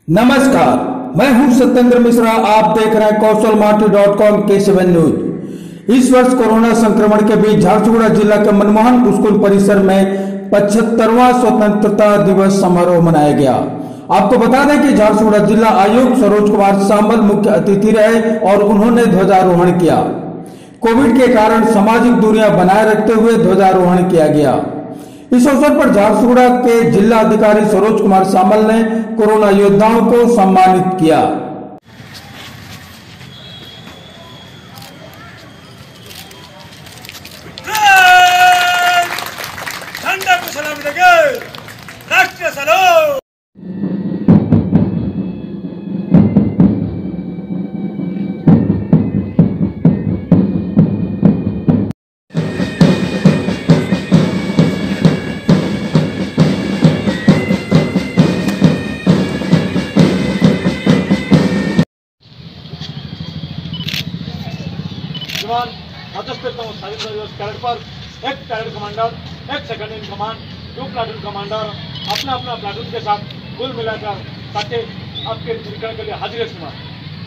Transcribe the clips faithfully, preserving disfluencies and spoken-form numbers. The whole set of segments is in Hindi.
नमस्कार, मैं हूं सत्येंद्र मिश्रा। आप देख रहे हैं कौशल माटी डॉट कॉम के सेवन न्यूज। इस वर्ष कोरोना संक्रमण के बीच झारसुगुड़ा जिला के मनमोहन स्कूल परिसर में पचहत्तरवां स्वतंत्रता दिवस समारोह मनाया गया। आपको बता दें कि झारसुगुड़ा जिला आयुक्त सरोज कुमार सांबल मुख्य अतिथि रहे और उन्होंने ध्वजारोहण किया। कोविड के कारण सामाजिक दूरियां बनाए रखते हुए ध्वजारोहण किया गया। इस अवसर पर झारसुगुड़ा के जिला अधिकारी सरोज कुमार सांबल ने कोरोना योद्धाओं को सम्मानित किया। झंडा को सलामी देंगे, राष्ट्रीय सलाम। जवान पचहत्तरवां स्वाधीनता दिवस परेड पर एक पैरेड कमांडर, एक सेकंड इन कमांड, दो प्लाटून कमांडर अपना अपना प्लाटून के साथ कुल मिलाकर ताकि आपके निरीक्षण के लिए हाजिर है। सुना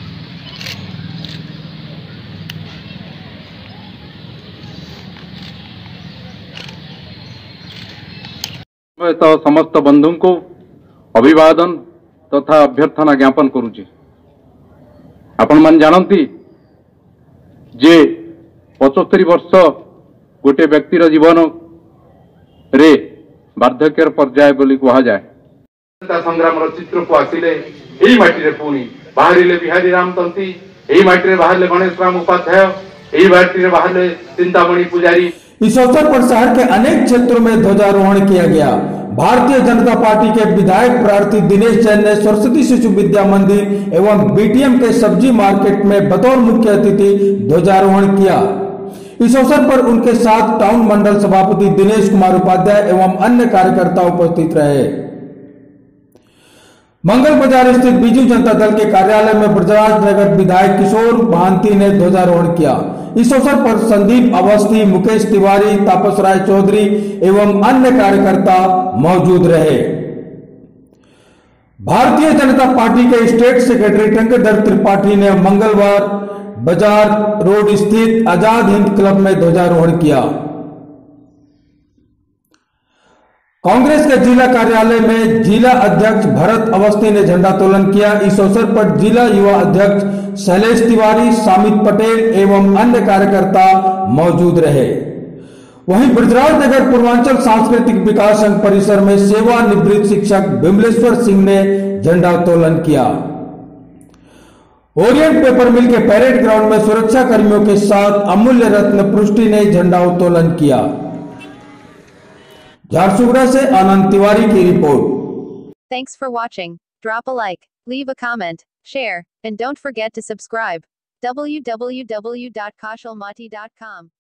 तो समस्त बंधु को अभिवादन तथा अभ्यर्थना ज्ञापन करुचे। आपण मान जानती जे पचहत्तर वर्ष गोटे व्यक्तिर जीवन रे वार्धक्यर पर्याय बोली कहा जाए। संग्राम चित्र को आसिले यही माटी पुणी बाहर बिहारी रामतंती, यही माटी बाहर गणेश राम उपाध्याय, यही माटी बाहर चिंतामणि पुजारी। इस अवसर पर शहर के अनेक क्षेत्रों में ध्वजारोहण किया गया। भारतीय जनता पार्टी के विधायक प्रार्थी दिनेश जैन ने सरस्वती शिशु विद्या मंदिर एवं बीटीएम के सब्जी मार्केट में बतौर मुख्य अतिथि ध्वजारोहण किया। इस अवसर पर उनके साथ टाउन मंडल सभापति दिनेश कुमार उपाध्याय एवं अन्य कार्यकर्ता उपस्थित रहे। मंगल बाजार स्थित बीजू जनता दल के कार्यालय में ब्रजराज नगर विधायक किशोर महांती ने ध्वजारोहण किया। इस अवसर पर संदीप अवस्थी, मुकेश तिवारी, तापस राय चौधरी एवं अन्य कार्यकर्ता मौजूद रहे। भारतीय जनता पार्टी के स्टेट सेक्रेटरी टंकधर त्रिपाठी ने मंगलवार बाजार रोड स्थित आजाद हिंद क्लब में ध्वजारोहण किया। कांग्रेस के जिला कार्यालय में जिला अध्यक्ष भरत अवस्थी ने झंडोत्तोलन किया। इस अवसर पर जिला युवा अध्यक्ष शैलेश तिवारी, सामित पटेल एवं अन्य कार्यकर्ता मौजूद रहे। वहीं ब्रजराज नगर पूर्वांचल सांस्कृतिक विकास संघ परिसर में सेवानिवृत्त शिक्षक विमलेश्वर सिंह ने झंडोत्तोलन किया। ओरिएंट पेपर मिल के परेड ग्राउंड में सुरक्षा कर्मियों के साथ अमूल्य रत्न पृष्टि ने झंडोत्तोलन किया। झारसुगुड़ा से आनंद तिवारी की रिपोर्ट। Thanks for watching. Drop a like, leave a comment, share, and don't forget to subscribe. w w w dot kaushal mati dot com